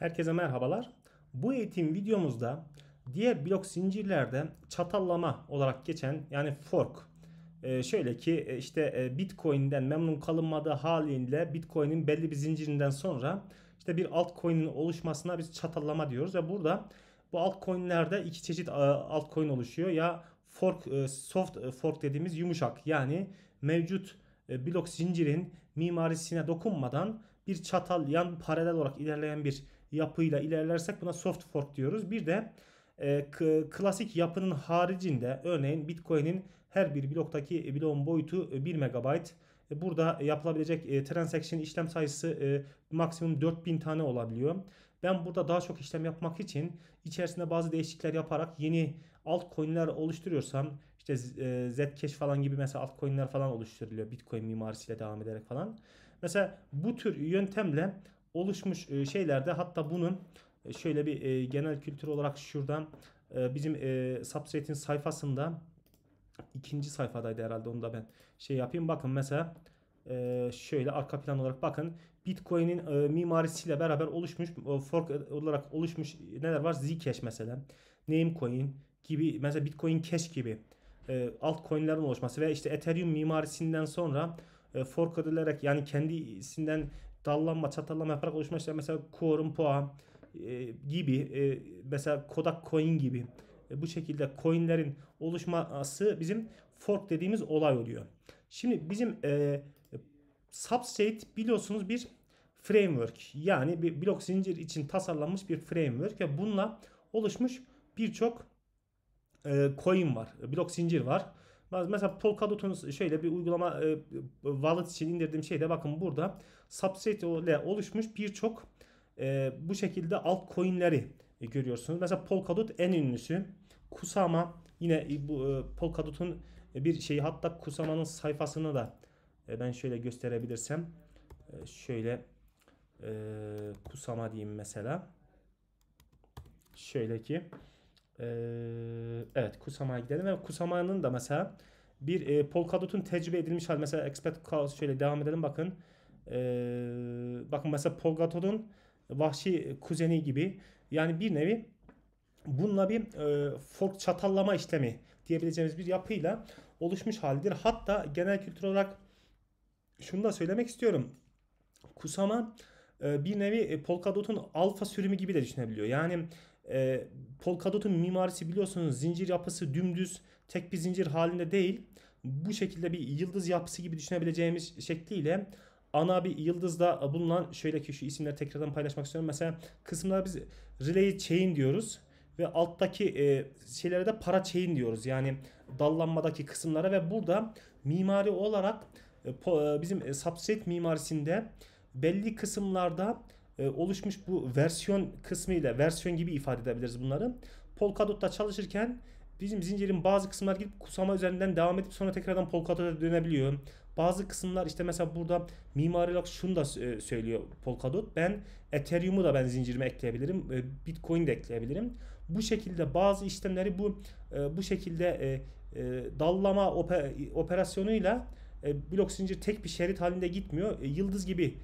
Herkese merhabalar. Bu eğitim videomuzda diğer blok zincirlerde çatallama olarak geçen yani fork. Şöyle ki Bitcoin'den memnun kalınmadığı haliyle Bitcoin'in belli bir zincirinden sonra işte bir altcoin'in oluşmasına biz çatallama diyoruz ve burada bu altcoin'lerde iki çeşit altcoin oluşuyor. Ya fork, soft fork dediğimiz yumuşak yani mevcut blok zincirin mimarisine dokunmadan bir çatal yan paralel olarak ilerleyen bir yapıyla ilerlersek buna soft fork diyoruz. Bir de klasik yapının haricinde örneğin Bitcoin'in her bir bloktaki bloğun boyutu 1 MB. Burada yapılabilecek transaction işlem sayısı maksimum 4000 tane olabiliyor. Ben burada daha çok işlem yapmak için içerisinde bazı değişiklikler yaparak yeni altcoin'ler oluşturuyorsam işte Zcash falan gibi mesela altcoin'ler falan oluşturuluyor Bitcoin mimarisiyle devam ederek falan. Mesela bu tür yöntemle oluşmuş şeylerde hatta bunun şöyle bir genel kültür olarak şuradan bizim Substrate'in sayfasında ikinci sayfadaydı herhalde, onu da ben şey yapayım. Bakın mesela şöyle arka plan olarak bakın. Bitcoin'in mimarisiyle beraber oluşmuş fork olarak oluşmuş neler var? Zcash mesela. Namecoin gibi mesela Bitcoin Cash gibi altcoin'lerin oluşması ve işte Ethereum mimarisinden sonra fork edilerek yani kendisinden dallanma, çatallama yaparak oluşmuş işte mesela Quorum Poa gibi mesela Kodak Coin gibi bu şekilde coinlerin oluşması bizim fork dediğimiz olay oluyor. Şimdi bizim Substrate biliyorsunuz bir framework yani bir blok zincir için tasarlanmış bir framework ve bununla oluşmuş birçok coin var, blok zincir var. Mesela Polkadot'un şöyle bir uygulama wallet için indirdiğim şeyde bakın burada Substrate ile oluşmuş birçok bu şekilde altcoin'leri görüyorsunuz. Mesela Polkadot en ünlüsü. Kusama yine bu Polkadot'un bir şeyi, hatta Kusama'nın sayfasını da ben şöyle gösterebilirsem şöyle Kusama diyeyim mesela. Şöyle ki evet, Kusama'ya gidelim ve Kusama'nın da mesela bir Polkadot'un tecrübe edilmiş hali. Mesela Expert Chaos şöyle devam edelim bakın. Bakın mesela Polkadot'un vahşi kuzeni gibi yani bir nevi bununla bir fork çatallama işlemi diyebileceğimiz bir yapıyla oluşmuş halidir. Hatta genel kültür olarak şunu da söylemek istiyorum. Kusama bir nevi Polkadot'un alfa sürümü gibi de düşünebiliyor. Yani Polkadot'un mimarisi biliyorsunuz zincir yapısı dümdüz tek bir zincir halinde değil. Bu şekilde bir yıldız yapısı gibi düşünebileceğimiz şekliyle ana bir yıldızda bulunan şöyle ki şu isimleri tekrardan paylaşmak istiyorum. Mesela kısımlara biz relay chain diyoruz ve alttaki şeylere de para chain diyoruz. Yani dallanmadaki kısımlara ve burada mimari olarak bizim substrate mimarisinde belli kısımlarda oluşmuş bu versiyon kısmı ile versiyon gibi ifade edebiliriz bunları. Polkadot'ta çalışırken bizim zincirin bazı kısımlar gidip Kusama üzerinden devam edip sonra tekrardan Polkadot'a dönebiliyor. Bazı kısımlar işte mesela burada mimari olarak şunu da söylüyor Polkadot. Ben Ethereum'u da ben zincirime ekleyebilirim. Bitcoin de ekleyebilirim. Bu şekilde bazı işlemleri bu şekilde dallama operasyonuyla blok zincir tek bir şerit halinde gitmiyor. Yıldız gibi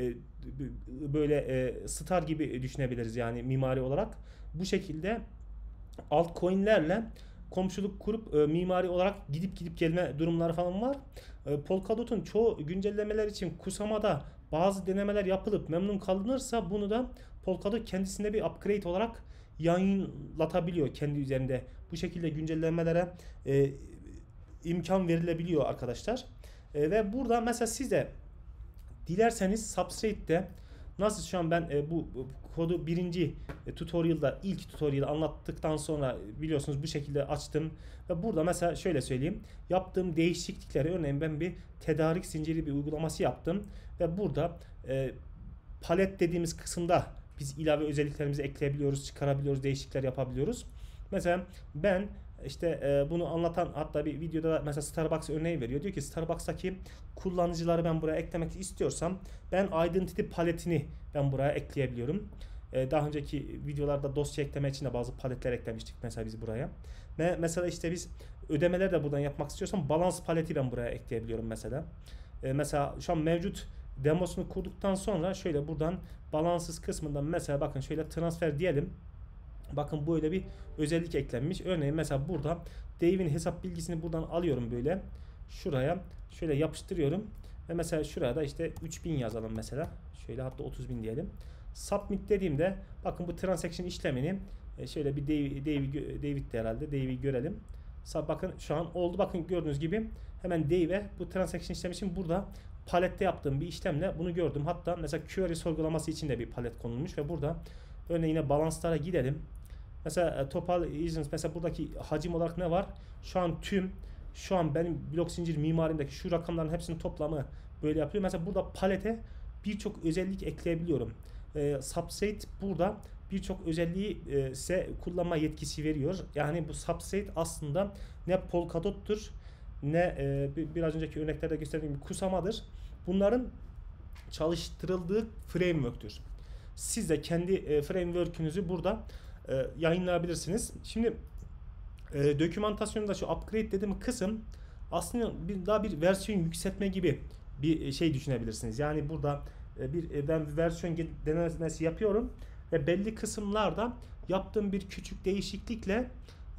böyle star gibi düşünebiliriz yani mimari olarak. Bu şekilde altcoin'lerle komşuluk kurup mimari olarak gidip gelme durumları falan var. Polkadot'un çoğu güncellemeler için Kusama'da bazı denemeler yapılıp memnun kalınırsa bunu da Polkadot kendisinde bir upgrade olarak yayınlatabiliyor kendi üzerinde. Bu şekilde güncellemelere imkan verilebiliyor arkadaşlar. Ve burada mesela size dilerseniz Substrate'de nasıl şu an ben bu kodu birinci tutorial'da ilk tutorial'ı anlattıktan sonra biliyorsunuz bu şekilde açtım ve burada mesela şöyle söyleyeyim, yaptığım değişiklikleri örneğin ben bir tedarik zinciri bir uygulaması yaptım ve burada palet dediğimiz kısımda biz ilave özelliklerimizi ekleyebiliyoruz, çıkarabiliyoruz, değişiklikler yapabiliyoruz. Mesela ben işte bunu anlatan hatta bir videoda mesela Starbucks örneği veriyor. Diyor ki Starbucks'taki kullanıcıları ben buraya eklemek istiyorsam ben identity paletini ben buraya ekleyebiliyorum. Daha önceki videolarda dosya ekleme için de bazı paletler eklemiştik mesela biz buraya. Ve mesela işte biz ödemeleri de buradan yapmak istiyorsam balans paleti ben buraya ekleyebiliyorum mesela. Mesela şu an mevcut demosunu kurduktan sonra şöyle buradan balansız kısmından mesela bakın şöyle transfer diyelim. Bakın böyle bir özellik eklenmiş. Örneğin mesela burada Dave'in hesap bilgisini buradan alıyorum böyle. Şuraya şöyle yapıştırıyorum. Ve mesela şuraya da işte 3000 yazalım mesela. Şöyle hatta 30.000 diyelim. Submit dediğimde bakın bu transaction işlemini şöyle bir David de herhalde. Dave'i görelim. Bakın şu an oldu. Bakın gördüğünüz gibi hemen Dave'e bu transaction işlemi için burada palette yaptığım bir işlemle bunu gördüm. Hatta mesela query sorgulaması için de bir palet konulmuş ve burada örneğin yine balanslara gidelim. Mesela total agents mesela buradaki hacim olarak ne var? Şu an benim blok zincir mimarimdeki şu rakamların hepsinin toplamı böyle yapıyor. Mesela burada palete birçok özellik ekleyebiliyorum. Subset burada birçok özelliği size kullanma yetkisi veriyor. Yani bu subset aslında ne Polkadot'tur ne biraz önceki örneklerde gösterdiğim gibi Kusama'dır. Bunların çalıştırıldığı framework'tür. Siz de kendi framework'ünüzü burada yayınlayabilirsiniz. Şimdi dokümantasyonda şu upgrade dediğim kısım aslında daha bir versiyon yükseltme gibi bir şey düşünebilirsiniz. Yani burada ben bir versiyon denemesi yapıyorum ve belli kısımlarda yaptığım bir küçük değişiklikle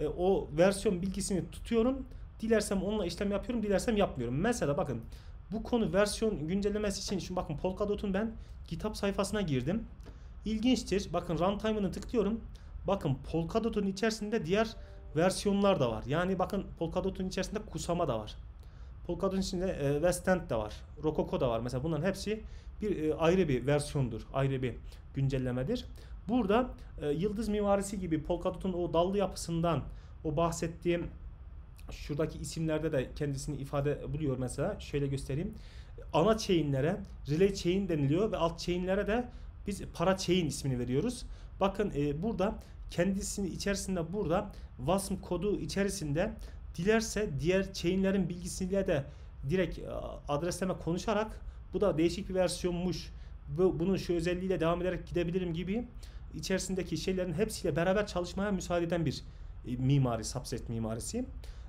o versiyon bilgisini tutuyorum. Dilersem onunla işlem yapıyorum, dilersem yapmıyorum. Mesela bakın bu konu versiyon güncellemesi için şimdi bakın Polkadot'un ben GitHub sayfasına girdim. İlginçtir. Bakın runtime'ını tıklıyorum. Bakın Polkadot'un içerisinde diğer versiyonlar da var. Yani bakın Polkadot'un içerisinde Kusama da var. Polkadot'un içinde West End de var. Rococo da var. Mesela bunların hepsi bir ayrı bir versiyondur. Ayrı bir güncellemedir. Burada yıldız mimarisi gibi Polkadot'un o dallı yapısından o bahsettiğim şuradaki isimlerde de kendisini ifade buluyor mesela. Şöyle göstereyim. Ana chain'lere relay chain deniliyor ve alt chain'lere de biz para chain ismini veriyoruz. Bakın burada kendisini içerisinde burada WASM kodu içerisinde dilerse diğer chain'lerin bilgisiyle de direkt adresleme konuşarak bu da değişik bir versiyonmuş. Bunun şu özelliğiyle devam ederek gidebilirim gibi içerisindeki şeylerin hepsiyle beraber çalışmaya müsaade eden bir mimari, subset mimarisi.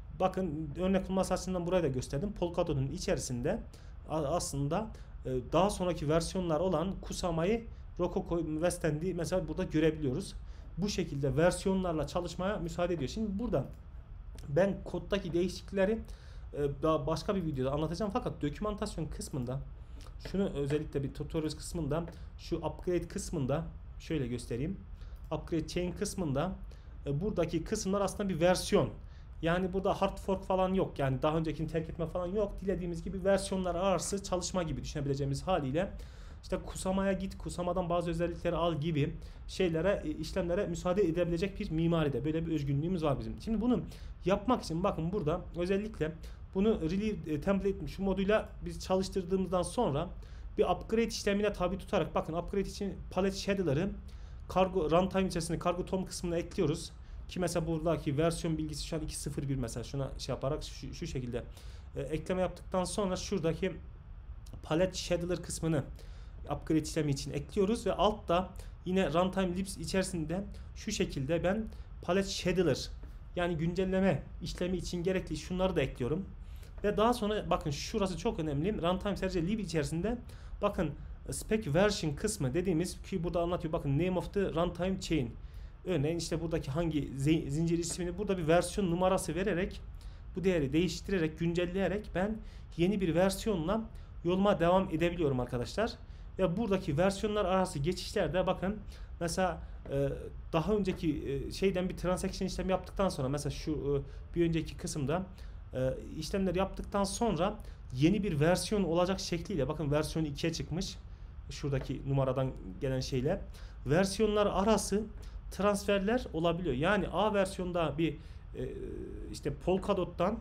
Bakın örnek olması açısından buraya da gösterdim. Polkadot'un içerisinde aslında daha sonraki versiyonlar olan Kusama'yı, Rococo, West End'i mesela burada görebiliyoruz. Bu şekilde versiyonlarla çalışmaya müsaade ediyor. Şimdi burada ben koddaki değişiklikleri daha başka bir videoda anlatacağım fakat dokümantasyon kısmında şunu özellikle bir tutorial kısmında şu upgrade kısmında şöyle göstereyim. Upgrade chain kısmında buradaki kısımlar aslında bir versiyon. Yani burada hard fork falan yok. Yani daha öncekini terk etme falan yok. Dilediğimiz gibi versiyonlar arası çalışma gibi düşünebileceğimiz haliyle işte Kusama'ya git, Kusama'dan bazı özellikleri al gibi şeylere, işlemlere müsaade edebilecek bir mimaride. Böyle bir özgünlüğümüz var bizim. Şimdi bunu yapmak için bakın burada özellikle bunu relieve template şu moduyla biz çalıştırdığımızdan sonra bir upgrade işlemine tabi tutarak bakın upgrade için palette shader'ları kargo runtime içerisinde kargo tom kısmına ekliyoruz. Ki mesela buradaki versiyon bilgisi şu an 2.0.1 mesela şuna şey yaparak şu şekilde ekleme yaptıktan sonra şuradaki palette shader kısmını upgrade işlemi için ekliyoruz ve altta yine runtime libs içerisinde şu şekilde ben palette shader yani güncelleme işlemi için gerekli şunları da ekliyorum. Ve daha sonra bakın şurası çok önemli. Runtime sadece lib içerisinde bakın spec version kısmı dediğimiz ki burada anlatıyor. Bakın name of the runtime chain. Örneğin işte buradaki hangi zincir ismini burada bir versiyon numarası vererek bu değeri değiştirerek güncelleyerek ben yeni bir versiyonla yoluma devam edebiliyorum arkadaşlar. Ve buradaki versiyonlar arası geçişlerde bakın mesela daha önceki şeyden bir transaction işlemi yaptıktan sonra mesela şu bir önceki kısımda işlemler yaptıktan sonra yeni bir versiyon olacak şekliyle bakın versiyon 2'ye çıkmış şuradaki numaradan gelen şeyle versiyonlar arası transferler olabiliyor. Yani A versiyonda bir işte Polkadot'tan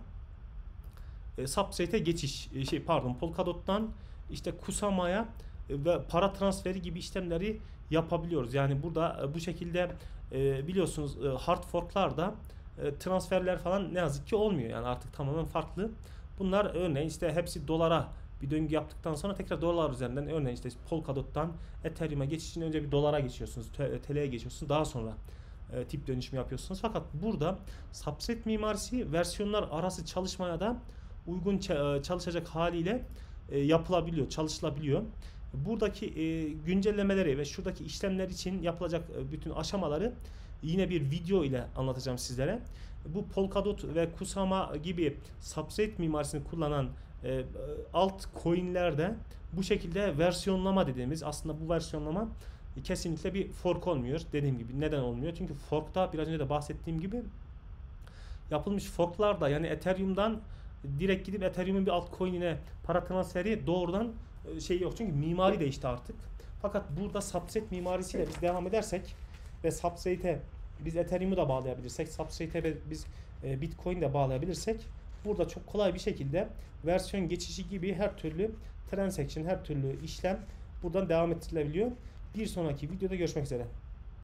Subset'e geçiş Polkadot'tan işte Kusama'ya ve para transferi gibi işlemleri yapabiliyoruz. Yani burada bu şekilde biliyorsunuz hard fork'larda transferler falan ne yazık ki olmuyor. Yani artık tamamen farklı. Bunlar örneğin işte hepsi dolara bir döngü yaptıktan sonra tekrar dolar üzerinden örneğin işte Polkadot'tan Ethereum'a geçiş için önce bir dolara geçiyorsunuz, TL'ye geçiyorsunuz. Daha sonra tip dönüşümü yapıyorsunuz. Fakat burada subset mimarisi versiyonlar arası çalışmaya da uygun çalışacak haliyle yapılabiliyor, çalışılabiliyor. Buradaki güncellemeleri ve şuradaki işlemler için yapılacak bütün aşamaları yine bir video ile anlatacağım sizlere. Bu Polkadot ve Kusama gibi substrate mimarisini kullanan altcoin'lerde bu şekilde versiyonlama dediğimiz, aslında bu versiyonlama kesinlikle bir fork olmuyor. Dediğim gibi neden olmuyor? Çünkü fork'ta biraz önce de bahsettiğim gibi yapılmış fork'larda, yani Ethereum'dan direkt gidip Ethereum'un bir altcoin'ine para transferi doğrudan şey yok. Çünkü mimari değişti artık. Fakat burada substrate mimarisiyle biz devam edersek ve substrate'e biz Ethereum'u da bağlayabilirsek, substrate'e biz Bitcoin de bağlayabilirsek, burada çok kolay bir şekilde versiyon geçişi gibi her türlü transaction, her türlü işlem buradan devam ettirilebiliyor. Bir sonraki videoda görüşmek üzere.